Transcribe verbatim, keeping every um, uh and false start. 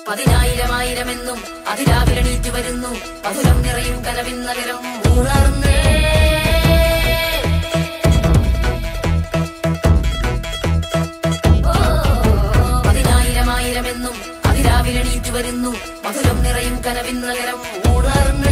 പതിനായിരമായിരമെന്നും അതിരാവിലെണീറ്റു വരുന്നു മധുരം നിറയും കനവിൻ നഗരം ഉണർന്നേ. പതിനായിരമായിരമെന്നും അതിരാവിലെണീറ്റു വരുന്നു മധുരം നിറയും കനവിൻ നഗരം ഉണർന്നേ.